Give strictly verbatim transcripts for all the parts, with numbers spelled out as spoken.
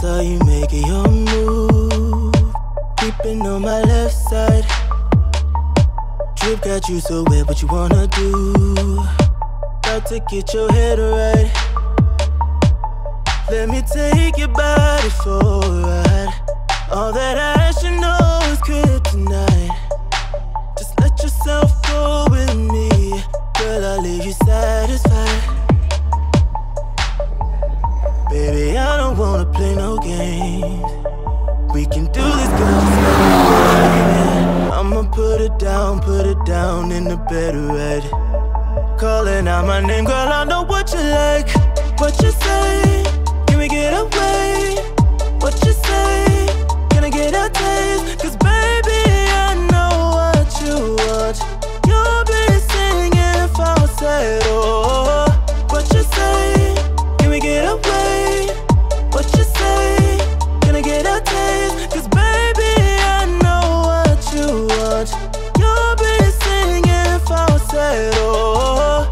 saw you making your move, creeping on my left side. Drip got you so wet, what you wanna do? About to get your head right. Let me take your body for a ride. All that I should know is kryptonite. Just let yourself go with me, girl, I'll leave you satisfied. Baby, I don't wanna play no games. We can do this, girl, yeah. I'ma put it down, put it down in the bed red. Calling out my name, girl, I know what you like. What you say? Can we get away? What you say? Can I get a taste? Cause baby, I know what you want. You'll be singing falsetto. What you say? Can we get away? What you say? Can I get a taste? Cause baby, I know what you want. You'll be singing falsetto.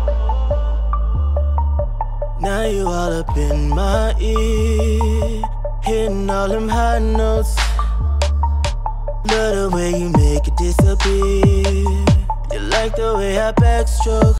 Now you all up in my ear, hitting all them high notes. Love the way you make it disappear. You like the way I backstroke.